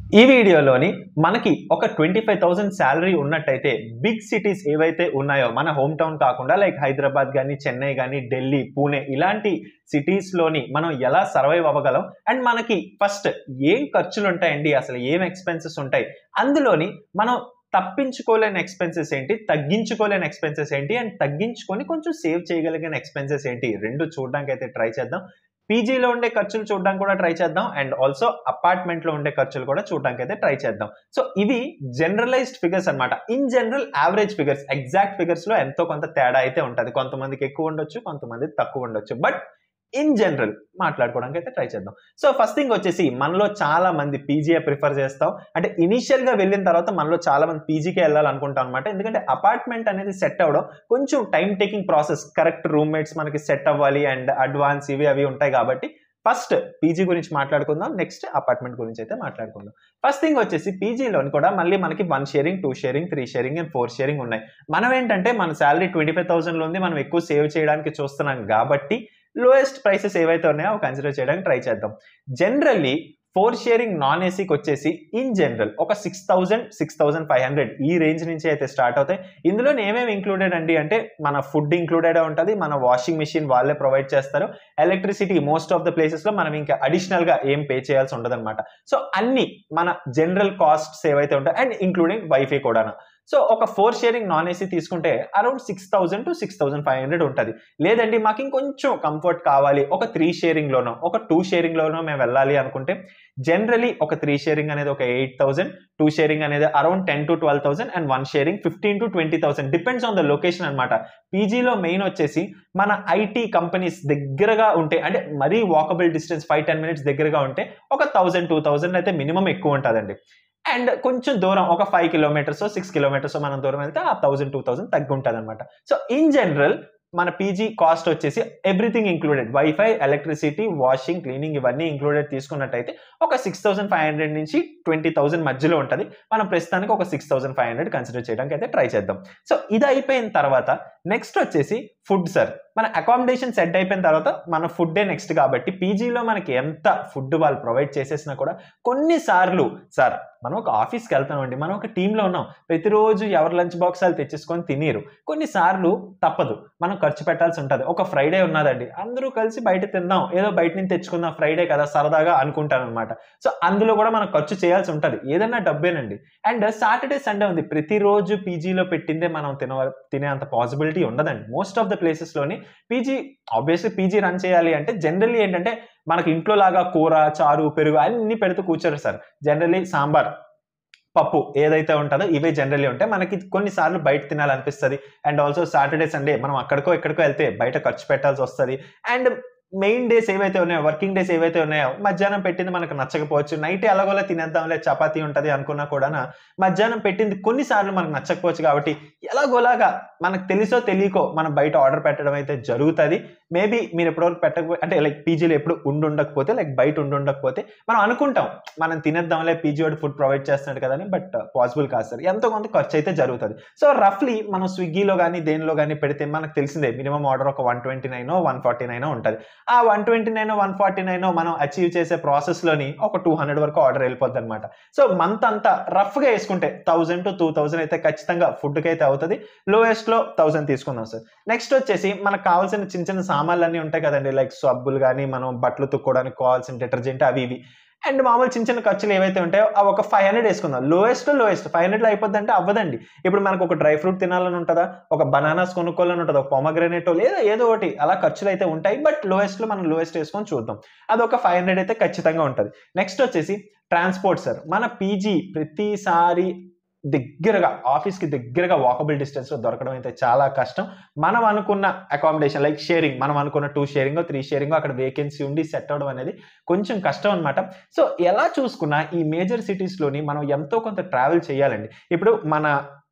ఈ వీడియోలోని మనకి ఒక 25,000 సాలరీ ఉన్నట్టయితే బిగ్ సిటీస్ ఏవైతే ఉన్నాయో మన హోమ్ టౌన్ కాకుండా లైక్ హైదరాబాద్ గానీ చెన్నై గానీ ఢిల్లీ పూణే ఇలాంటి సిటీస్ లోని మనం ఎలా సర్వైవ్ అవ్వగలం అండ్ మనకి ఫస్ట్ ఏం ఖర్చులు ఉంటాయండి, అసలు ఏం ఎక్స్పెన్సెస్ ఉంటాయి, అందులోని మనం తప్పించుకోలేని ఎక్స్పెన్సెస్ ఏంటి, తగ్గించుకోలేని ఎక్స్పెన్సెస్ ఏంటి అండ్ తగ్గించుకొని కొంచెం సేవ్ చేయగలిగిన ఎక్స్పెన్సెస్ ఏంటి రెండు చూడడానికి అయితే ట్రై చేద్దాం. పీజీలో ఉండే ఖర్చులు చూడడానికి కూడా ట్రై చేద్దాం అండ్ ఆల్సో అపార్ట్మెంట్ లో ఉండే ఖర్చులు కూడా చూడడానికి అయితే ట్రై చేద్దాం. సో ఇవి జనరలైజ్డ్ ఫిగర్స్ అన్నమాట. In general average figures, exact figures లో ఎంతో కొంత తేడా అయితే ఉంటుంది. కొంతమందికి ఎక్కువ ఉండొచ్చు, కొంతమంది తక్కువ ఉండొచ్చు, బట్ ఇన్ జనరల్ మాట్లాడుకోవడానికి అయితే ట్రై చేద్దాం. సో ఫస్ట్ థింగ్ వచ్చేసి మనలో చాలా మంది పీజీఏ ప్రిఫర్ చేస్తాం. అంటే ఇనిషియల్ గా వెళ్ళిన తర్వాత మనలో చాలా మంది పీజీకే వెళ్ళాలనుకుంటాం అనమాట. ఎందుకంటే అపార్ట్మెంట్ అనేది సెట్ అవ్వడం కొంచెం time taking process. Correct roommates మనకి సెట్ అవ్వాలి అండ్ అడ్వాన్స్ ఇవి అవి ఉంటాయి కాబట్టి ఫస్ట్ పీజీ గురించి మాట్లాడుకుందాం, నెక్స్ట్ అపార్ట్మెంట్ గురించి అయితే మాట్లాడుకుందాం. ఫస్ట్ థింగ్ వచ్చేసి పీజీలోని కూడా మళ్ళీ మనకి 1 sharing, 2 sharing, 3 sharing and 4 sharing ఉన్నాయి. మనం ఏంటంటే మన శాలరీ 25,000 లో ఉంది, మనం ఎక్కువ సేవ్ చేయడానికి చూస్తున్నాం కాబట్టి లోయెస్ట్ ప్రైసెస్ ఏవైతే ఉన్నాయో అవి కన్సిడర్ చేయడానికి ట్రై చేద్దాం. జనరల్లీ 4 షేరింగ్ నాన్ ఏసీకి వచ్చేసి ఇన్ జనరల్ ఒక 6,000, 6,500 ఈ రేంజ్ నుంచి అయితే స్టార్ట్ అవుతాయి. ఇందులో ఏమేమి ఇంక్లూడెడ్ అండి అంటే మన ఫుడ్ ఇంక్లూడెడ్ ఉంటుంది, మన వాషింగ్ మిషన్ వాళ్ళే ప్రొవైడ్ చేస్తారు, electricity most of the places లో మనం ఇంకా అడిషనల్ గా ఏం పే చేయాల్సి ఉండదు అనమాట. సో అన్ని మన జనరల్ కాస్ట్స్ ఏవైతే ఉంటాయి అండ్ ఇంక్లూడింగ్ వైఫై కూడా. సో ఒక 4 షేరింగ్ నాన్ ఏసీ తీసుకుంటే అరౌండ్ 6,000 to 6,500 ఉంటుంది. లేదండి మాకు ఇంకొంచెం కంఫర్ట్ కావాలి, ఒక 3 షేరింగ్ లోనో ఒక 2 షేరింగ్ లోనో మేము వెళ్ళాలి అనుకుంటే జనరలీ ఒక 3 షేరింగ్ అనేది ఒక 8,000, 2 షేరింగ్ అనేది around 10 to 12,000 and 1 sharing 15 to 20,000 depends on the location అనమాట. పీజీలో మెయిన్ వచ్చేసి మన ఐటీ కంపెనీస్ దగ్గరగా ఉంటే అంటే మరీ వాకబుల్ డిస్టెన్స్ 5-10 minutes దగ్గరగా ఉంటే ఒక 1,000, 2,000 అయితే మినిమం ఎక్కువ ఉంటుందండి. అండ్ కొంచెం దూరం ఒక 5 kilometers 6 kilometers మనం దూరం వెళ్తే ఆ 1,000, 2,000 తగ్గి ఉంటుంది అనమాట. సో ఇన్ జనరల్ మన పీజీ కాస్ట్ వచ్చేసి everything included, wifi, electricity, washing, cleaning ఇవన్నీ ఇంక్లూడెడ్ తీసుకున్నట్టయితే ఒక 6,500 నుంచి 20,000 మధ్యలో ఉంటుంది. మనం ప్రస్తుతానికి ఒక 6,500 కన్సిడర్ చేయడానికి అయితే ట్రై చేద్దాం. సో ఇది అయిపోయిన తర్వాత నెక్స్ట్ వచ్చేసి ఫుడ్ సార్. మన అకామిడేషన్ సెట్ అయిపోయిన తర్వాత మన ఫుడ్డే నెక్స్ట్ కాబట్టి పీజీలో మనకి ఎంత ఫుడ్ వాళ్ళు ప్రొవైడ్ చేసేసినా కూడా కొన్నిసార్లు సార్ మనం ఒక ఆఫీస్కి వెళ్తామండి, మనం ఒక టీంలో ఉన్నాం, ప్రతిరోజు ఎవరి లంచ్ బాక్స్ వాళ్ళు తెచ్చేసుకొని తినరు. కొన్నిసార్లు తప్పదు, మనం ఖర్చు పెట్టాల్సి ఉంటుంది. ఒక ఫ్రైడే ఉన్నదండి, అందరూ కలిసి బయట తిందాం, ఏదో బయట నుంచి తెచ్చుకుందాం, ఫ్రైడే కదా సరదాగా అనుకుంటాను అనమాట. సో అందులో కూడా మనం ఖర్చు చేయాల్సి ఉంటుంది, ఏదన్నా డబ్బేనండి. అండ్ సాటర్డే సండే ఉంది, ప్రతిరోజు పీజీలో పెట్టిందే మనం తినే అంత పాసిబిలిటీ ఉండదండి. మోస్ట్ ఆఫ్ ద ప్లేసెస్ లోని పీజీ ఆబ్వియస్లీ పీజీ రన్ చేయాలి అంటే జనరల్లీ ఏంటంటే మనకి ఇంట్లో లాగా కూర, చారు, పెరుగు అన్ని పెడుతూ కూర్చోరు సార్. జనరల్లీ సాంబార్, పప్పు ఏదైతే ఉంటుందో ఇవే జనరల్లీ ఉంటాయి. మనకి కొన్నిసార్లు బయట తినాలనిపిస్తుంది అండ్ ఆల్సో సాటర్డే సండే మనం అక్కడికో ఇక్కడికో వెళ్తే బయట ఖర్చు పెట్టాల్సి వస్తుంది. అండ్ మెయిన్ డేస్ ఏవైతే ఉన్నాయో, వర్కింగ్ డేస్ ఏవైతే ఉన్నాయో మధ్యాహ్నం పెట్టింది మనకు నచ్చకపోవచ్చు, నైట్ ఎలాగోలా తినేద్దాంలే చపాతీ ఉంటుంది అనుకున్నా కూడా మధ్యాహ్నం పెట్టింది కొన్నిసార్లు మనకు నచ్చకపోవచ్చు. కాబట్టి ఎలాగోలాగా మనకు తెలుసో తెలియకో మనం బయట ఆర్డర్ పెట్టడం అయితే జరుగుతుంది. మేబీ మీరు ఎప్పటివరకు పెట్టకపోతే అంటే లైక్ పీజీలో ఎప్పుడు ఉండకపోతే లైక్ బయట ఉండకపోతే మనం అనుకుంటాం మనం తినేద్దాంలే పీజీ వాడు ఫుడ్ ప్రొవైడ్ చేస్తున్నాడు కదా అని, బట్ పాసిబుల్ కాదు సార్, ఎంతో కొంత ఖర్చు అయితే జరుగుతుంది. సో రఫ్లీ మనం స్విగ్గీలో కానీ దేనిలో కానీ పెడితే మనకు తెలిసిందే మినిమం ఆర్డర్ ఒక 129, 149 ఉంటుంది. ఆ 129, 149 మనం అచీవ్ చేసే ప్రాసెస్ లోని ఒక 200 వరకు ఆర్డర్ వెళ్ళిపోద్ది అనమాట. సో మంత్ అంతా రఫ్ గా వేసుకుంటే 1,000 to 2,000 అయితే ఖచ్చితంగా ఫుడ్ కి అయితే అవుతుంది. లోయెస్ట్ లో 1,000 తీసుకుందాం సార్. నెక్స్ట్ వచ్చేసి మనకు కావాల్సిన చిన్న చిన్న సామాన్లు అన్ని ఉంటాయి కదండి, లైక్ సబ్బులు కానీ మనం బట్టలు తుక్కోవడానికి కావాల్సిన డిటర్జెంట్ అవి ఇవి అండ్ మామూలు చిన్న చిన్న ఖర్చులు ఏవైతే ఉంటాయో అవి ఒక 500 వేసుకుందాం. లోయెస్ట్ 500 అయిపోద్ది అంటే అవ్వదండి. ఇప్పుడు మనకు ఒక డ్రై ఫ్రూట్ తినాలని ఉంటుందా, ఒక బనానాస్ కొనుక్కోవాలని ఉంటుంది, ఒక పొమగ్రనేటో లేదా ఏదో ఒకటి అలా ఖర్చులు అయితే ఉంటాయి. బట్ లోయెస్ట్ లో మనం లోయెస్ట్ వేసుకొని చూద్దాం, అది ఒక 500 అయితే ఖచ్చితంగా ఉంటుంది. నెక్స్ట్ వచ్చేసి ట్రాన్స్పోర్ట్ సార్. మన పీజీ ప్రతిసారి దగ్గరగా ఆఫీస్కి దగ్గరగా వాకబుల్ డిస్టెన్స్ లో దొరకడం అయితే చాలా కష్టం. మనం అనుకున్న అకామిడేషన్ లైక్ షేరింగ్, మనం అనుకున్న 2 షేరింగ్ 3 షేరింగ్ అక్కడ వేకెన్సీ ఉండి సెట్ అవడం అనేది కొంచెం కష్టం అనమాట. సో ఎలా చూసుకున్నా ఈ మేజర్ సిటీస్ లోని మనం ఎంతో కొంత ట్రావెల్ చేయాలండి. ఇప్పుడు మన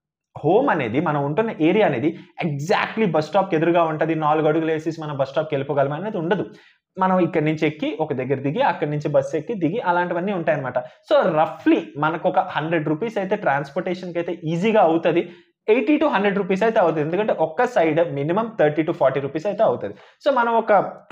హోమ్ అనేది మనం ఉంటున్న ఏరియా అనేది ఎగ్జాక్ట్లీ బస్ స్టాప్కి ఎదురుగా ఉంటుంది, 4 అడుగులు వేసేసి మనం బస్ స్టాప్కి వెళ్ళిపోగలం అనేది ఉండదు. మనం ఇక్కడ నుంచి ఎక్కి ఒక దగ్గర దిగి అక్కడి నుంచి బస్సు ఎక్కి దిగి అలాంటివన్నీ ఉంటాయన్నమాట. సో రఫ్లీ మనకు ఒక 100 రూపీస్ అయితే ట్రాన్స్పోర్టేషన్కి అయితే ఈజీగా అవుతుంది. 80 to 100 రూపీస్ అయితే అవుతుంది. ఎందుకంటే ఒక్క సైడ్ మినిమం 30 to 40 రూపీస్ అయితే అవుతుంది. సో మనం ఒక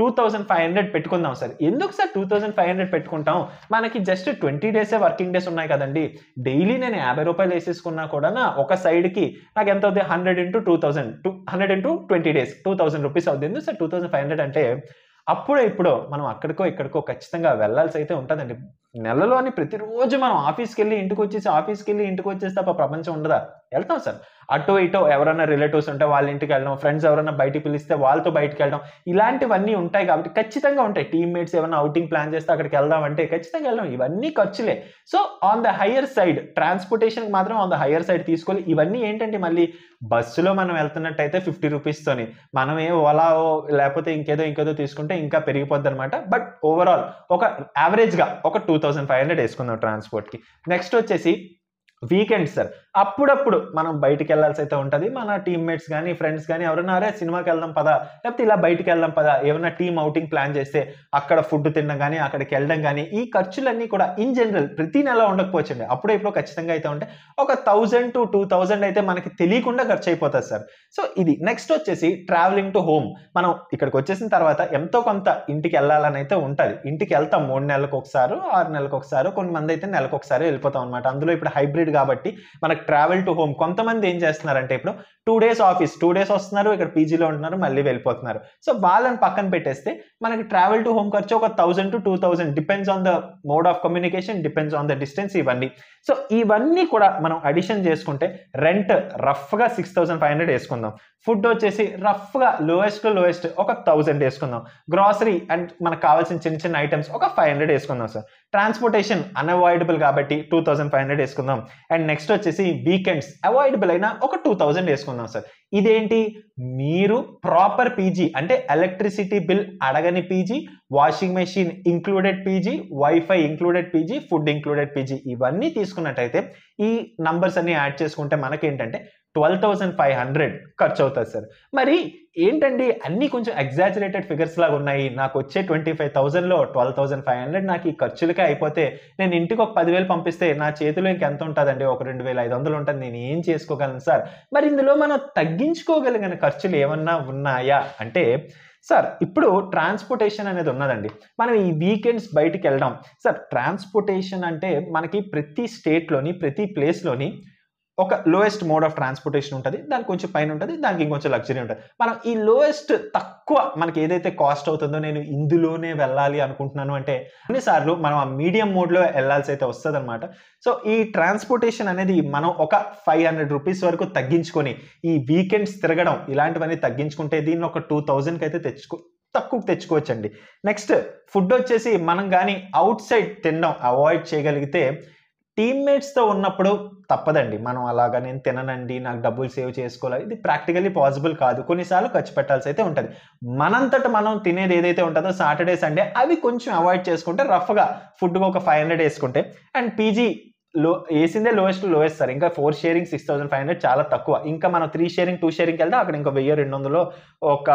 2500 పెట్టుకుందాం సార్. ఎందుకు సార్ 2500 పెట్టుకుంటాం? మనకి జస్ట్ 20 డేసే వర్కింగ్ డేస్ ఉన్నాయి కదండి. డైలీ నేను 50 రూపాయలు వేసేసుకున్నా కూడా ఒక సైడ్కి నాకు ఎంత అవుతుంది? 100 into 2000, 100 into 20 డేస్ 2000 రూపీస్ అవుతుంది. ఎందుకు సార్ 2500 అంటే అప్పుడో ఇప్పుడో మనం అక్కడికో ఇక్కడికో ఖచ్చితంగా వెళ్ళాల్సి అయితే ఉంటుందండి. నెలలోని ప్రతిరోజు మనం ఆఫీస్కి వెళ్ళి ఇంటికి వచ్చేసి తప్ప ప్రపంచం ఉండదా? వెళ్తాం సార్. అటో ఇటో ఎవరైనా రిలేటివ్స్ ఉంటే వాళ్ళ ఇంటికి వెళ్ళడం, ఫ్రెండ్స్ ఎవరైనా బయటికి పిలిస్తే వాళ్ళతో బయటికి వెళ్ళడం, ఇలాంటివన్నీ ఉంటాయి కాబట్టి ఖచ్చితంగా ఉంటాయి. టీమ్మేట్స్ ఏమైనా అవుటింగ్ ప్లాన్ చేస్తే అక్కడికి వెళ్దాం అంటే ఖచ్చితంగా వెళ్ళడం. ఇవన్నీ ఖర్చులే. So on the higher side ట్రాన్స్పోర్టేషన్కి మాత్రం ఆన్ ద హయ్యర్ సైడ్ తీసుకోవాలి. ఇవన్నీ ఏంటంటే మళ్ళీ బస్సులో మనం వెళ్తున్నట్టయితే 50 రూపీస్తోని మనం ఓలా లేకపోతే ఇంకేదో తీసుకుంటే ఇంకా పెరిగిపోద్ది అనమాట. బట్ ఓవరాల్ ఒక యావరేజ్గా ఒక 2500 వేసుకుందాం ట్రాన్స్పోర్ట్కి. నెక్స్ట్ వచ్చేసి వీకెండ్ సార్. అప్పుడప్పుడు మనం బయటికి వెళ్ళాల్సి అయితే ఉంటుంది. మన టీమ్మేట్స్ కానీ ఫ్రెండ్స్ కానీ ఎవరైనా అరే సినిమాకి వెళ్దాం పదా, లేకపోతే ఇలా బయటికి వెళ్దాం పదా, ఏమైనా టీమ్ అవుటింగ్ ప్లాన్ చేస్తే అక్కడ ఫుడ్ తినడం కానీ అక్కడికి వెళ్ళడం కానీ ఈ ఖర్చులన్నీ కూడా ఇన్ జనరల్ ప్రతి నెల ఉండకపోవచ్చండి. అప్పుడో ఇప్పుడు ఖచ్చితంగా అయితే ఉంటే ఒక 1000 to 2000 అయితే మనకి తెలియకుండా ఖర్చు అయిపోతుంది సార్. సో ఇది. నెక్స్ట్ వచ్చేసి ట్రావెలింగ్ టు హోమ్. మనం ఇక్కడికి వచ్చేసిన తర్వాత ఎంతో కొంత ఇంటికి వెళ్ళాలని అయితే ఉంటుంది. ఇంటికి వెళ్తాం 3 నెలలకు ఒకసారి, 6 నెలలకు ఒకసారి, కొంతమంది అయితే నెలకు ఒకసారి వెళ్ళిపోతాం అనమాట. అందులో ఇప్పుడు హైబ్రిడ్ కాబట్టి మనకు ట్రావెల్ టు హోమ్. కొంతమంది ఏం చేస్తున్నారంటే ఇప్పుడు 2 days ఆఫీస్, 2 days వస్తున్నారు, ఇక్కడ పీజీలో ఉంటున్నారు, మళ్ళీ వెళ్ళిపోతున్నారు. సో వాళ్ళని పక్కన పెట్టేస్తే మనకి ట్రావెల్ టు హోమ్ ఖర్చు ఒక 1000 to 2000 depends on the mode of communication, depends on the distance ఇవన్నీ. సో ఇవన్నీ కూడా మనం అడిషన్ చేసుకుంటే రెంట్ రఫ్గా 6500 వేసుకుందాం. ఫుడ్ వచ్చేసి రఫ్గా లోయెస్ట్ ఒక 1000 వేసుకుందాం. గ్రాసరీ అండ్ మనకు కావాల్సిన చిన్న చిన్న ఐటమ్స్ ఒక 500 వేసుకుందాం సార్. ట్రాన్స్పోర్టేషన్ అన్అవాయిడబుల్ కాబట్టి 2500 వేసుకుందాం. అండ్ నెక్స్ట్ వచ్చేసి వీకెండ్స్ అవాయిడబుల్ అయినా ఒక 2000 వేసుకుందాం సార్. ఇదేంటి? మీరు ప్రాపర్ పీజీ అంటే ఎలక్ట్రిసిటీ బిల్ అడగని PG, washing machine included PG, wifi included PG, food included PG ఇవన్నీ తీసుకున్నట్టయితే ఈ నంబర్స్ అన్ని యాడ్ చేసుకుంటే మనకేంటంటే 12,500 ఖర్చు అవుతుంది సార్. మరి ఏంటండి అన్నీ కొంచెం ఎగ్జాజరేటెడ్ ఫిగర్స్ లాగా ఉన్నాయి. నాకు వచ్చే 25,000లో 12,500 నాకు ఈ ఖర్చులకే అయిపోతే నేను ఇంటికి ఒక 10,000 పంపిస్తే నా చేతిలో ఇంకెంత ఉంటుందండి? ఒక 2,500 ఉంటుంది. నేను ఏం చేసుకోగలను సార్? మరి ఇందులో మనం తగ్గించుకోగలిగిన ఖర్చులు ఏమన్నా ఉన్నాయా అంటే సార్ ఇప్పుడు ట్రాన్స్పోర్టేషన్ అనేది ఉన్నదండి. మనం ఈ వీకెండ్స్ బయటికి వెళ్ళడం సార్. ట్రాన్స్పోర్టేషన్ అంటే మనకి ప్రతి స్టేట్లోని ప్రతి ప్లేస్లోని ఒక లోయెస్ట్ మోడ్ ఆఫ్ ట్రాన్స్పోర్టేషన్ ఉంటుంది, దానికి కొంచెం పైన ఉంటుంది, దానికి ఇంకొంచెం లగ్జరీ ఉంటుంది. మనం ఈ లోయెస్ట్ తక్కువ మనకి ఏదైతే కాస్ట్ అవుతుందో నేను ఇందులోనే వెళ్ళాలి అనుకుంటున్నాను అంటే కొన్నిసార్లు మనం ఆ మీడియం మోడ్లో వెళ్ళాల్సి అయితే వస్తుంది అనమాట. సో ఈ ట్రాన్స్పోర్టేషన్ అనేది మనం ఒక 500 రూపీస్ వరకు తగ్గించుకొని ఈ వీకెండ్స్ తిరగడం ఇలాంటివన్నీ తగ్గించుకుంటే దీన్ని ఒక 2000కి అయితే తక్కువ తెచ్చుకోవచ్చండి. నెక్స్ట్ ఫుడ్ వచ్చేసి మనం కానీ అవుట్ సైడ్ తినడం అవాయిడ్ చేయగలిగితే టీమ్మేట్స్తో ఉన్నప్పుడు తప్పదండి. మనం అలాగా నేను తిననండి, నాకు డబ్బులు సేవ్ చేసుకోవాలి, ఇది ప్రాక్టికల్లీ పాసిబుల్ కాదు. కొన్నిసార్లు ఖర్చు పెట్టాల్సి అయితే ఉంటుంది. మనంతట మనం తినేది ఏదైతే ఉంటుందో సాటర్డే సండే అవి కొంచెం అవాయిడ్ చేసుకుంటే రఫ్గా ఫుడ్గా ఒక 500 వేసుకుంటే అండ్ పీజీ వేసిందే లోయెస్ట్ సార్. ఇంకా 4 షేరింగ్ 6500 చాలా తక్కువ. ఇంకా మనం 3 షేరింగ్ 2 షేరింగ్కి వెళ్తే అక్కడ ఇంకా 1200 ఒక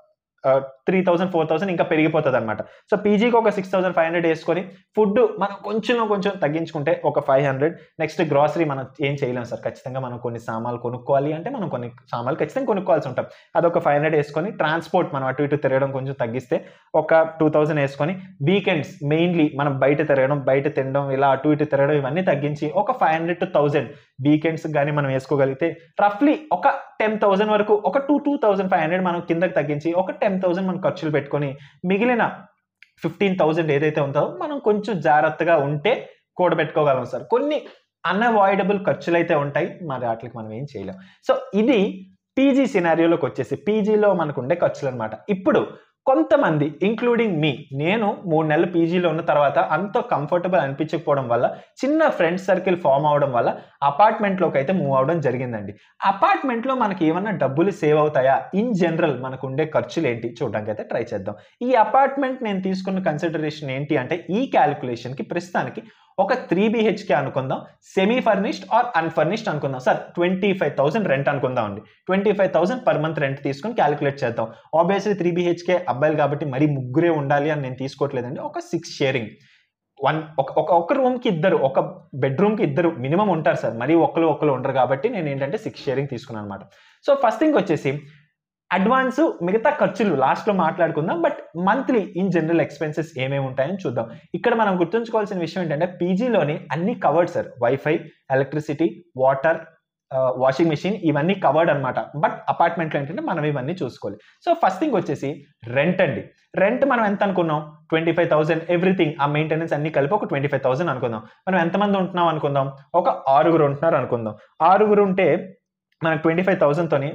3000 4000 ఇంకా పెరిగిపోతుంది అనమాట. సో పీజీకి ఒక 6500 వేసుకొని ఫుడ్ మనం కొంచెం తగ్గించుకుంటే ఒక 500. నెక్స్ట్ గ్రాసరీ మనం ఏం చేయలేం సార్. ఖచ్చితంగా మనం కొన్ని సామాన్లు కొనుక్కోవాలి అంటే మనం కొన్ని సామాన్లు ఖచ్చితంగా కొనుక్కోవాల్సి ఉంటాం. అదొక 500 వేసుకొని ట్రాన్స్పోర్ట్ మనం అటు ఇటు తిరగడం కొంచెం తగ్గిస్తే ఒక 2000 వేసుకొని వీకెండ్స్ మెయిన్లీ మనం బయట తినడం ఇలా అటు ఇటు తిరగడం ఇవన్నీ తగ్గించి ఒక 500 to 1000 వీకెండ్స్ కానీ మనం వేసుకోగలిగితే రఫ్లీ ఒక 10,000 వరకు ఒక 2,500 మనం కిందకి తగ్గించి ఒక 10,000 మనం ఖర్చులు పెట్టుకొని మిగిలిన 15,000 ఏదైతే ఉందో మనం కొంచెం జాగ్రత్తగా ఉంటే కూడబెట్టుకోగలం సార్. కొన్ని అన్అవాయిడబుల్ ఖర్చులు అయితే ఉంటాయి, మరి వాటికి మనం ఏం చేయలేం. సో ఇది పీజీ సినారియోలోకి వచ్చేసి పీజీలో మనకు ఉండే ఖర్చులు అనమాట. ఇప్పుడు కొంతమంది ఇంక్లూడింగ్ మీ, నేను 3 నెలలు పీజీలో ఉన్న తర్వాత అంత కంఫర్టబుల్ అనిపించకపోవడం వల్ల చిన్న ఫ్రెండ్ సర్కిల్ ఫామ్ అవడం వల్ల అపార్ట్మెంట్లోకి అయితే మూవ్ అవడం జరిగిందండి. అపార్ట్మెంట్లో మనకి ఏమన్నా డబ్బులు సేవ్ అవుతాయా? ఇన్ జనరల్ మనకు ఉండే ఖర్చులు ఏంటి చూడడానికి అయితే ట్రై చేద్దాం. ఈ అపార్ట్మెంట్ నేను తీసుకున్న కన్సిడరేషన్ ఏంటి అంటే ఈ క్యాలిక్యులేషన్కి ప్రస్తుతానికి ఒక 3 BHK అనుకుందాం, సెమీ ఫర్నిష్డ్ ఆర్ అన్ఫర్నిష్డ్ అనుకుందాం సార్. 25,000 రెంట్ అనుకుందాం అండి. 25,000 పర్ మంత్ రెంట్ తీసుకుని క్యాలిక్యులేట్ చేద్దాం. ఆబ్వియస్లీ 3 BHK అబ్బాయిలు కాబట్టి మరీ ముగ్గురే ఉండాలి అని నేను తీసుకోవట్లేదండి. ఒక 6 షేరింగ్ ఒక రూమ్కి ఇద్దరు, ఒక బెడ్రూమ్కి ఇద్దరు మినిమం ఉంటారు సార్. మరీ ఒకరు ఉండరు కాబట్టి నేను ఏంటంటే 6 షేరింగ్ తీసుకున్నాను అనమాట. సో ఫస్ట్ థింగ్ వచ్చేసి అడ్వాన్స్, మిగతా ఖర్చులు లాస్ట్లో మాట్లాడుకుందాం. But monthly in general expenses ఏమేమి ఉంటాయని చూద్దాం. ఇక్కడ మనం గుర్తుంచుకోవాల్సిన విషయం ఏంటంటే పీజీలోని అన్ని covered sir. Wifi, electricity, water, washing machine ఇవన్నీ కవర్డ్ అనమాట. బట్ అపార్ట్మెంట్లో ఏంటంటే మనం ఇవన్నీ చూసుకోవాలి. సో ఫస్ట్ థింగ్ వచ్చేసి రెంట్ అండి. రెంట్ మనం ఎంత అనుకున్నాం? 25,000 ఎవ్రీథింగ్, ఆ మెయింటెనెన్స్ అన్ని కలిపి ఒక 25,000 అనుకుందాం. మనం ఎంతమంది ఉంటున్నాం అనుకుందాం? ఒక 6 ఉంటున్నారు అనుకుందాం. 6 ఉంటే మనకు 25,000 తోని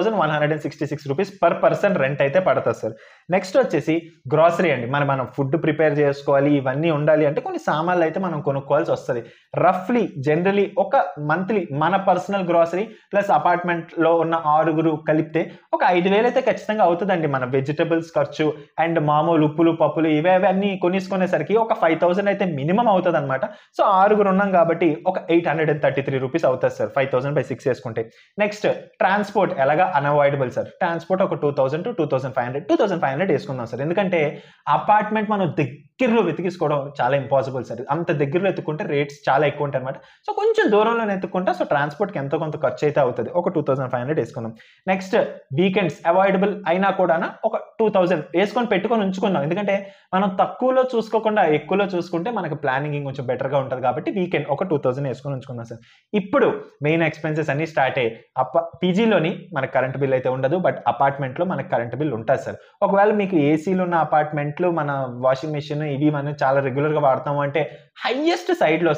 4,166 రూపీస్ పర్ పర్సన్ రెంట్ అయితే పడుతుంది సార్. నెక్స్ట్ వచ్చేసి గ్రాసరీ అండి. మనం ఫుడ్ ప్రిపేర్ చేసుకోవాలి, ఇవన్నీ ఉండాలి అంటే కొన్ని సామాన్లు అయితే మనం కొనుక్కోవాల్సి వస్తుంది. రఫ్లీ జనరలీ ఒక మంత్లీ మన పర్సనల్ గ్రాసరీ ప్లస్ అపార్ట్మెంట్లో ఉన్న 6 కలిపితే ఒక 5,000 అయితే ఖచ్చితంగా అవుతుందండి. మన వెజిటబుల్స్ ఖర్చు అండ్ మామూలు ఉప్పులు పప్పులు ఇవన్నీ కొనేసుకునేసరికి ఒక 5,000 అయితే మినిమం అవుతుంది అనమాట. సో 6 ఉన్నాం కాబట్టి ఒక 833 రూపీస్ అవుతుంది సార్ 5,000/6 వేసుకుంటే. నెక్స్ట్ ట్రాన్స్పోర్ట్ ఎలాగా అన్అవాయిడబుల్ సార్. ట్రాన్స్పోర్ట్ ఒక 2,000 to 2,500 వేసుకుందాం సార్. ఎందుకంటే అపార్ట్మెంట్ మనం దగ్గరలో వెతికిసుకోవడం చాలా ఇంపాసిబుల్ సార్. అంత దగ్గరలో ఎత్తుకుంటే రేట్స్ చాలా ఎక్కువ ఉంటాయి అనమాట. సో కొంచెం దూరంలో ఎత్తుకుంటా సో ట్రాన్స్పోర్ట్కి ఎంతో కొంత ఖర్చు అయితే అవుతుంది. ఒక 2,500 వేసుకుందాం. నెక్స్ట్ వీకెండ్స్ అవాయిడబుల్ అయినా కూడా ఒక 2,000 వేసుకొని పెట్టుకొని ఉంచుకుందాం. ఎందుకంటే మనం తక్కువలో చూసుకోకుండా ఎక్కువలో చూసుకుంటే మనకు ప్లానింగ్ కొంచెం బెటర్గా ఉంటుంది కాబట్టి వీకెండ్ ఒక 2,000 వేసుకొని ఉంచుకుందాం సార్. ఇప్పుడు మెయిన్ ఎక్స్పెన్సెస్ అన్ని స్టార్ట్ అయ్యాయి. పీజీలోని మనకు కరెంట్ బిల్ అయితే ఉండదు. బట్ అపార్ట్మెంట్లో మనకు కరెంట్ బిల్ ఉంటుంది సార్. ఒకవేళ మీకు ఏసీలు ఉన్న అపార్ట్మెంట్లు మన వాషింగ్ మెషిన్ ఇవి మనం చాలా రెగ్యులర్గా వాడతాము అంటే హైయెస్ట్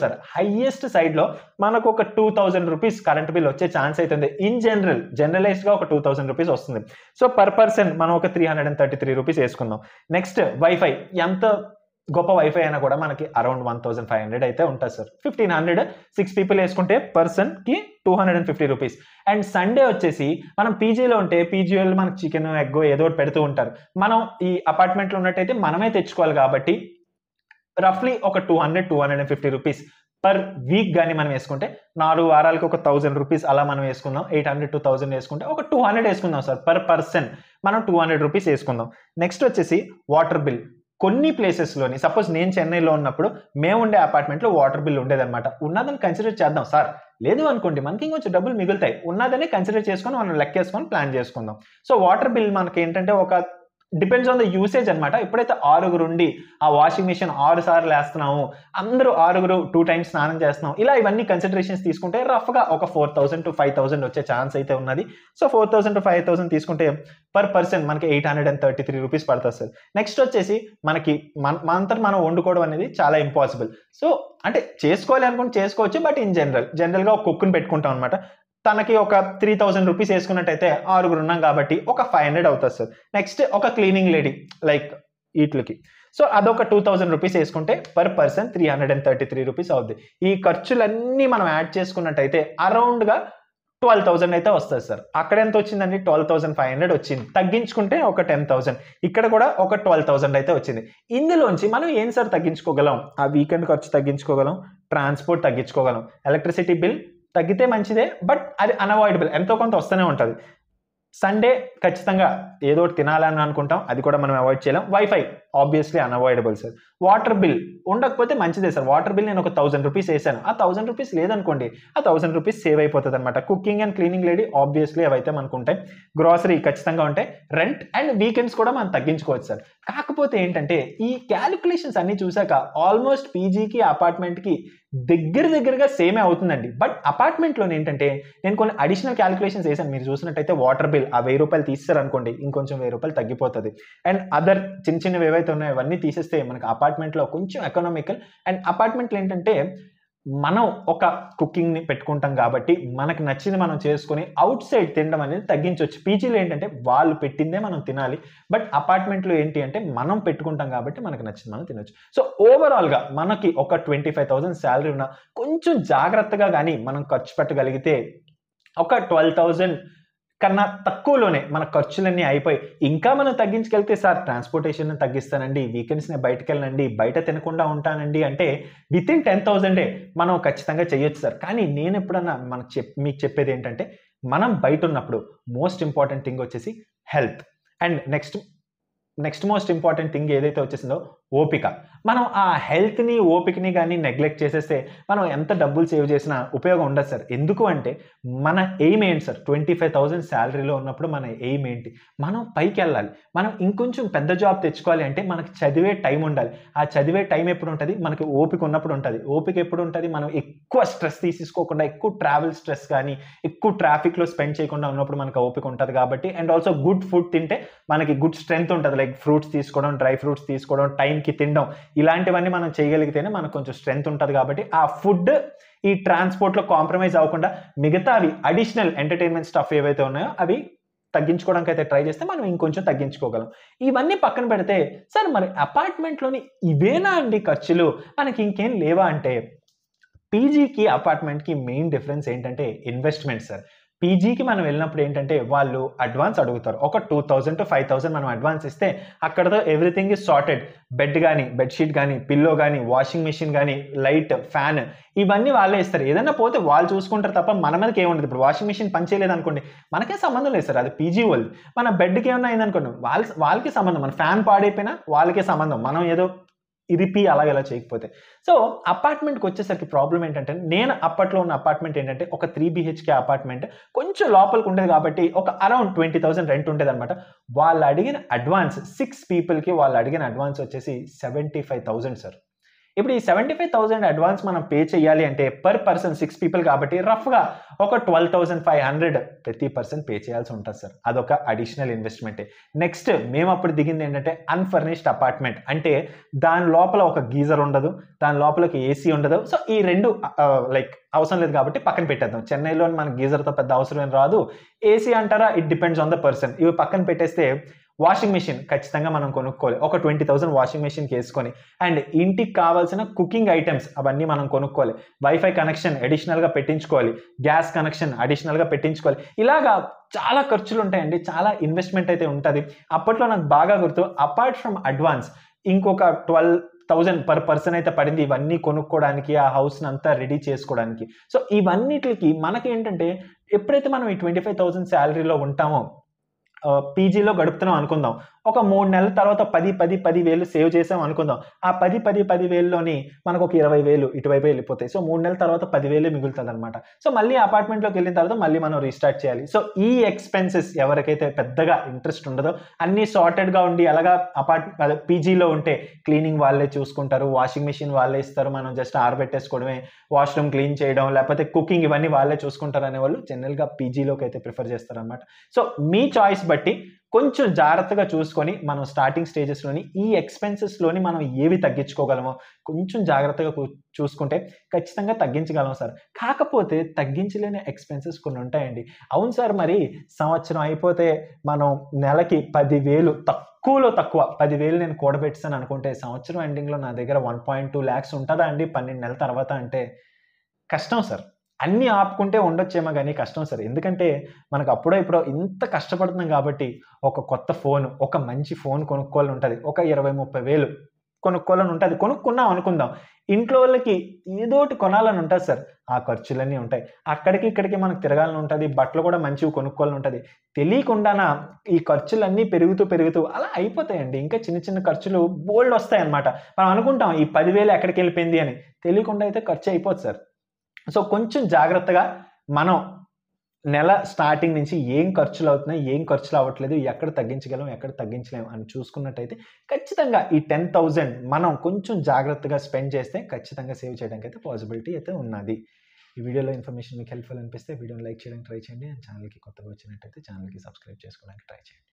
సైడ్లో మనకు ఒక 2,000 రూపీస్ కరెంట్ బిల్ వచ్చే ఛాన్స్ అవుతుంది. ఇన్ జనరలైజ్డ్గా ఒక 2,000 రూపీస్ వస్తుంది. సో పర్ పర్సన్ మనం ఒక 333 రూపీస్ వేసుకుందాం. నెక్స్ట్ వైఫై, ఎంత గొప్ప వైఫై అయినా కూడా మనకి అరౌండ్ 1,500 అయితే ఉంటుంది సార్. 1,500 6 పీపుల్ వేసుకుంటే పర్సన్కి 250 రూపీస్. అండ్ సండే వచ్చేసి మనం పీజీలో ఉంటే పీజీలో మనకు చికెన్ ఎగ్ ఏదో ఒకటి పెడుతూ ఉంటారు. మనం ఈ అపార్ట్మెంట్లో ఉన్నట్టయితే మనమే తెచ్చుకోవాలి కాబట్టి రఫ్లీ ఒక 250 రూపీస్ పర్ వీక్ కానీ మనం వేసుకుంటే 4 వారాలకు ఒక 1,000 రూపీస్ అలా మనం వేసుకుందాం. 800 to 1,000 వేసుకుంటే ఒక 200 వేసుకుందాం సార్. పర్ పర్సన్ మనం 200 రూపీస్ వేసుకుందాం. నెక్స్ట్ వచ్చేసి వాటర్ బిల్. కొన్ని ప్లేసెస్లోని సపోజ్ నేను చెన్నైలో ఉన్నప్పుడు మేము ఉండే అపార్ట్మెంట్లో వాటర్ బిల్ ఉండేదన్నమాట. ఉన్నదని కన్సిడర్ చేద్దాం సార్. లేదు అనుకోండి మనకి ఇంకొంచెం డబ్బులు మిగులుతాయి. ఉన్నదనే కన్సిడర్ చేసుకొని మనం లెక్కేసుకొని ప్లాన్ చేసుకుందాం. సో వాటర్ బిల్ మనకి ఏంటంటే ఒక డిపెండ్స్ ఆన్ ద యూసేజ్ అనమాట. ఎప్పుడైతే 6 ఉండి ఆ వాషింగ్ మిషన్ 6 సార్లు వేస్తున్నాము, అందరూ 6 2 టైమ్స్ స్నానం చేస్తున్నాం, ఇలా ఇవన్నీ కన్సిడరేషన్స్ తీసుకుంటే రఫ్గా ఒక 4,000 to 5,000 వచ్చే ఛాన్స్ అయితే ఉన్నది. సో 4,000 to 5,000 తీసుకుంటే పర్ పర్సన్ మనకి 833 రూపీస్ పడుతుంది సార్. నెక్స్ట్ వచ్చేసి మనకి మనంతట మనం వండుకోవడం అనేది చాలా ఇంపాసిబుల్. సో అంటే చేసుకోవాలి అనుకుంటే చేసుకోవచ్చు. బట్ ఇన్ జనరల్గా ఒక కుక్కుని పెట్టుకుంటాం అనమాట. తనకి ఒక 3,000 రూపీస్ వేసుకున్నట్టయితే 6 ఉన్నాం కాబట్టి ఒక 500 అవుతుంది సార్. నెక్స్ట్ ఒక క్లీనింగ్ లేడీ లైక్ వీటికి సో అదొక 2,000 రూపీస్ వేసుకుంటే పర్ పర్సన్ 333 రూపీస్ అవుద్ది. ఈ ఖర్చులన్నీ మనం యాడ్ చేసుకున్నట్టయితే అరౌండ్గా 12,000 అయితే వస్తుంది సార్. అక్కడ ఎంత వచ్చిందండి? 12,500 వచ్చింది. తగ్గించుకుంటే ఒక 10,000. ఇక్కడ కూడా ఒక 12,000 అయితే వచ్చింది. ఇందులోంచి మనం ఏం సార్ తగ్గించుకోగలం? ఆ వీకెండ్ ఖర్చు తగ్గించుకోగలం, ట్రాన్స్పోర్ట్ తగ్గించుకోగలం, ఎలక్ట్రిసిటీ బిల్ తగ్గితే మంచిదే. బట్ అది అన్అవాయిడబుల్, ఎంతో కొంత వస్తూనే ఉంటుంది. సండే ఖచ్చితంగా ఏదో ఒకటి తినాలని అనుకుంటాం, అది కూడా మనం అవాయిడ్ చేయలేం. Wifi obviously unavoidable sir. Water bill ఉండకపోతే మంచిదే సార్. వాటర్ బిల్ నేను ఒక 1,000 రూపీస్ వేసాను, ఆ 1,000 రూపీస్ లేదనుకోండి ఆ 1,000 రూపీస్ సేవ్ అయిపోతుంది అనమాట. Cooking and cleaning lady obviously అవైతే మనకు ఉంటాయి. గ్రాసరీ ఖచ్చితంగా ఉంటాయి. రెంట్ అండ్ వీకెండ్స్ కూడా మనం తగ్గించుకోవచ్చు సార్. కాకపోతే ఏంటంటే ఈ క్యాలిక్యులేషన్స్ అన్ని చూసాక ఆల్మోస్ట్ పీజీకి అపార్ట్మెంట్కి దగ్గరగా సేమే అవుతుందండి. బట్ అపార్ట్మెంట్లోనే ఏంటంటే నేను కొన్ని అడిషనల్ క్యాలిక్యులేషన్స్ వేసాను. మీరు చూసినట్టయితే వాటర్ బిల్ ఆ 1,000 రూపాయలు తీస్తారు అనుకోండి, ఇంకొంచెం 1,000 రూపాయలు తగ్గిపోతుంది. అండ్ అదర్ చిన్నవి ఏవైతే ఉన్నాయో అవన్నీ తీసేస్తే మనకు అపార్ట్మెంట్లో కొంచెం ఎకనామికల్. అండ్ అపార్ట్మెంట్లో ఏంటంటే మనం ఒక కుకింగ్ని పెట్టుకుంటాం కాబట్టి మనకు నచ్చింది మనం చేసుకొని అవుట్ సైడ్ తినడం అనేది తగ్గించవచ్చు. పీజీలో ఏంటంటే వాళ్ళు పెట్టిందే మనం తినాలి. బట్ అపార్ట్మెంట్లో ఏంటి అంటే మనం పెట్టుకుంటాం కాబట్టి మనకు నచ్చింది మనం తినొచ్చు. సో ఓవరాల్గా మనకి ఒక 25,000 శాలరీ ఉన్న కొంచెం జాగ్రత్తగా కానీ మనం ఖర్చు పెట్టగలిగితే ఒక 12,000 కన్నా తక్కువలోనే మన ఖర్చులన్నీ అయిపోయి ఇంకా మనం తగ్గించుకెళ్తే సార్ ట్రాన్స్పోర్టేషన్ తగ్గిస్తానండి, వీకెండ్స్ని బయటకు వెళ్ళండి, బయట తినకుండా ఉంటానండి అంటే వితిన్ 10,000 మనం ఖచ్చితంగా చేయొచ్చు సార్. కానీ నేను ఎప్పుడన్నా మీకు చెప్పేది ఏంటంటే మనం బయట ఉన్నప్పుడు మోస్ట్ ఇంపార్టెంట్ థింగ్ వచ్చేసి health. And next most important thing ఏదైతే వచ్చేసిందో ఓపిక. మనం ఆ హెల్త్‌ని, ఓపికని గాని నెగ్లెక్ట్ చేసేస్తే మనం ఎంత డబ్బులు సేవ్ చేసినా ఉపయోగం ఉండదు సార్. ఎందుకు అంటే మన ఎయిమ్ ఏంటి సార్? 25,000 సాలరీలో ఉన్నప్పుడు మన ఎయిమ్ ఏంటి? మనం పైకెళ్ళాలి. మనం ఇంకొంచెం పెద్ద జాబ్ తెచ్చుకోవాలి అంటే మనకు చదివే టైం ఉండాలి. ఆ చదివే టైం ఎప్పుడుంటది? మనకి ఓపిక ఉన్నప్పుడు ఉంటది. ఓపిక ఎప్పుడుంటది? మనం ఎక్కువ స్ట్రెస్ తీసేసుకోకుండా, ఎక్కువ ట్రావెల్ స్ట్రెస్ గాని, ఎక్కువ ట్రాఫిక్‌లో స్పెండ్ చేయకుండా ఉన్నప్పుడు మనకు ఓపిక ఉంటది కాబట్టి అండ్ ఆల్సో గుడ్ ఫుడ్ తింటే మనకి గుడ్ స్ట్రెంగ్త్ ఉంటది. లైక్ ఫ్రూట్స్ తీసుకోవడం, డ్రై ఫ్రూట్స్ తీసుకోవడం, టైంకి తినడం ఇలాంటివన్నీ మనం చేయగలిగితేనే మనకు కొంచెం స్ట్రెంగ్త్ ఉంటది కాబట్టి ఆ ఫుడ్, ఈ ట్రాన్స్‌పోర్ట్‌లో కాంప్రమైజ్ అవ్వకుండా మిగతావి అడిషనల్ ఎంటర్‌టైన్‌మెంట్ స్టఫ్ ఏవైతే ఉన్నాయో అవి తగ్గించుకోవడానికైతే ట్రై చేస్తే మనం ఇంకొంచెం తగ్గించుకోగలం. ఇవన్నీ పక్కన పెడితే సార్ మరి అపార్ట్‌మెంట్‌లోని ఇవేనా అండి ఖర్చులు? మనకి ఇంకేం లేవా అంటే పీజీకి, అపార్ట్‌మెంట్‌కి మెయిన్ డిఫరెన్స్ ఏంటంటే ఇన్వెస్ట్‌మెంట్ సార్. పీజీకి మనం వెళ్ళినప్పుడు ఏంటంటే వాళ్ళు అడ్వాన్స్ అడుగుతారు. ఒక 2000-5000 మనం అడ్వాన్స్ ఇస్తే అక్కడితో ఎవ్రీథింగ్ ఈస్ సార్టెడ్. బెడ్ గాని, బెడ్ షీట్ గాని, పిల్లో గాని, వాషింగ్ మెషిన్ గాని, లైట్, ఫ్యాన్ ఇవన్నీ వాళ్ళే ఇస్తారు. ఏదన్నా పోతే వాళ్ళు చూసుకుంటారు తప్ప మన మీదకి ఏముండదు. ఇప్పుడు వాషింగ్ మెషిన్ పని చేయలేదనుకోండి, మనకేం సంబంధం లేదు సార్. అది పీజీ వాళ్ళది. మన బెడ్‌కి ఏమన్నా అయిందనుకోండి, వాళ్ళకి సంబంధం. మన ఫ్యాన్ పాడైపోయినా వాళ్ళకే సంబంధం. మనం ఏదో ఇరిపి అలాగ ఇలా చేయకపోతే. సో, అపార్ట్‌మెంట్‌కొచ్చేసరికి ప్రాబ్లమ్ ఏంటంటే, నేను అప్పట్లో ఉన్న అపార్ట్‌మెంట్ ఏంటంటే, ఒక 3 బీహెచ్‌కే అపార్ట్‌మెంట్. కొంచెం లోపలికుండేది కాబట్టి, ఒక అరౌండ్ 20,000 రెంట్ ఉండేదనమాట. వాళ్ళడిగిన అడ్వాన్స్ 6 పీపుల్‌కి వాళ్ళడిగిన అడ్వాన్స్ వచ్చేసి 75,000 సార్. ఇప్పుడు ఈ 75,000 అడ్వాన్స్ మనం పే చేయాలి అంటే, పర్ పర్సన్ 6 పీపుల్ కాబట్టి రఫ్‌గా ఒక 12,500 ప్రతి పర్సన్ పే చేయాల్సి ఉంటది సార్. అదొక అడిషనల్ ఇన్వెస్ట్‌మెంటే. నెక్స్ట్ మేమప్పుడు దిగిందేంటంటే, అన్‌ఫర్నిష్డ్ అపార్ట్‌మెంట్. అంటే దాని లోపల ఒక గీజర్ ఉండదు. దాని లోపల ఒక ఏసీ ఉండదు. సో, ఈ 2 లైక్ అవసరం లేదు కాబట్టి పక్కన పెట్టేద్దాం. చెన్నైలో మనకు గీజర్‌తో పెద్ద అవసరం ఏం రాదు. ఏసీ అంటారా? It depends on the person. ఇవి పక్కన పెట్టేస్తే వాషింగ్ మెషిన్ ఖచ్చితంగా మనం కొనుక్కోవాలి. ఒక 20,000 వాషింగ్ మెషిన్‌కేసుకొని అండ్ ఇంటికి కావాల్సిన కుకింగ్ ఐటెమ్స్ అవన్నీ మనం కొనుక్కోవాలి. వైఫై కనెక్షన్ అడిషనల్‌గా పెట్టించుకోవాలి. గ్యాస్ కనెక్షన్ అడిషనల్‌గా పెట్టించుకోవాలి. ఇలాగా చాలా ఖర్చులుంటాయండి. చాలా ఇన్వెస్ట్‌మెంట్ అయితే ఉంటది. అప్పట్లో నాకు బాగా గుర్తు అపార్ట్ ఫ్రమ్ అడ్వాన్స్ ఇంకొక 12,000 పర్ పర్సన్ అయితే పడింది. ఇవన్నీ కొనుక్కోవడానికి, ఆ హౌస్‌నంతా రెడీ చేసుకోవడానికి. సో, ఇవన్నిట్లికి మనకేంటంటే ఎప్పుడైతే మనం ఈ 25,000 సాలరీలో ఉంటామో పీజీలో గడుపుతున్నాం అనుకుందాం. ఒక 3 నెలల తర్వాత 10,000 సేవ్ చేసాం అనుకుందాం. ఆ 10,000లోని మనకొక 20,000 ఇటువైపే ఎళ్ళిపోతాయి. సో, 3 నెలల తర్వాత 10,000 మిగులుతదనమాట. సో, మళ్ళీ అపార్ట్‌మెంట్‌లోకెళ్ళిన తర్వాత మళ్ళీ మనం రీస్టార్ట్ చేయాలి. సో, ఈ ఎక్స్‌పెన్సెస్ ఎవరికైతే పెద్దగా ఇంట్రెస్ట్ ఉండదో అన్నీ సార్టెడ్‌గా ఉండి అలాగా అదే పీజీలో ఉంటే క్లీనింగ్ వాళ్ళే చూసుకుంటారు. వాషింగ్ మెషిన్ వాళ్ళే ఇస్తారు. మనం జస్ట్ ఆరబెట్టేసుకోవడమే. వాష్‌రూమ్ క్లీన్ చేయడం, లేపోతే కుకింగ్ ఇవన్నీ వాళ్ళే చూసుకుంటారనేవాళ్ళు జనరల్‌గా పీజీలోకైతే ప్రిఫర్ చేస్తారనమాట. సో, మీ చాయిస్ బట్టి కొంచెం జాగ్రత్తగా చూసుకొని మనం స్టార్టింగ్ స్టేజెస్‌లోని ఈ ఎక్స్‌పెన్సెస్‌లోని మనం ఏవి తగ్గించుకోగలమో కొంచెం జాగ్రత్తగా చూసుకుంటే ఖచ్చితంగా తగ్గించగలం సార్. కాకపోతే తగ్గించలేని ఎక్స్‌పెన్సెస్ కొన్ని ఉంటాయండి. అవును సార్ మరి సంవత్సరం అయిపోతే మనం నెలకి 10,000 తక్కువలో తక్కువ 10,000 నేను కూడబెట్టేసాను అనుకుంటే సంవత్సరం ఎండింగ్‌లో నా దగ్గర 1.2 లాక్స్ ఉంటదా అండి 12 నెలల తర్వాత అంటే కష్టం సార్. అన్నీ ఆపుకుంటే ఉండొచ్చేమో గానీ కష్టం సార్. ఎందుకంటే మనకు అప్పుడో ఇప్పుడో ఇంత కష్టపడుతున్నాం గాబట్టి ఒక కొత్త ఫోను, ఒక మంచి ఫోను కొనుక్కోవాలని ఉంటది. ఒక 20, 30,000 కొనుక్కోవాలని ఉంటది. కొనుక్కున్నాం అనుకుందాం. ఇంట్లో వాళ్ళకి ఏదోటి కొనాలని ఉంటది సార్. ఆ ఖర్చులన్నీ ఉంటాయి. అక్కడికి ఇక్కడికి మనకు తిరగాలని ఉంటది. బట్టలు కూడా మంచివి కొనుక్కోవాలని ఉంటది. తెలియకుండాన ఈ ఖర్చులన్నీ పెరుగుతూ, పెరుగుతూ అలా అయిపోతాయండి. ఇంకా చిన్న చిన్న ఖర్చులు బోలెడొస్తాయన్నమాట. మనం అనుకుంటాం ఈ 10,000 ఎక్కడికెళ్ళిపోయింది అని. తెలియకుండా అయితే ఖర్చు అయిపోద్ది సార్. సో, కొంచెం జాగ్రత్తగా మనం నెల స్టార్టింగ్ నుంచి ఏం ఖర్చులవుతున్నాయి, ఏం ఖర్చులవ్వట్లేదు, ఎక్కడ తగ్గించగలం, ఎక్కడ తగ్గించలేం అని చూసుకున్నట్టయితే ఖచ్చితంగా ఈ 10,000 మనం కొంచెం జాగ్రత్తగా స్పెండ్ చేస్తే ఖచ్చితంగా సేవ్ చేయడానికైతే పాసిబిలిటీ అయితే ఉన్నది. ఈ వీడియోలో ఇన్ఫర్మేషన్ మీకు హెల్ప్‌ఫుల్ అనిపిస్తే వీడియోని లైక్ చేయడానికి ట్రై చేయండి. అండ్ ఛానెల్‌కి కొత్తగా వచ్చినట్టయితే ఛానెల్‌కి సబ్స్క్రైబ్ చేసుకోవడానికి ట్రై చేయండి.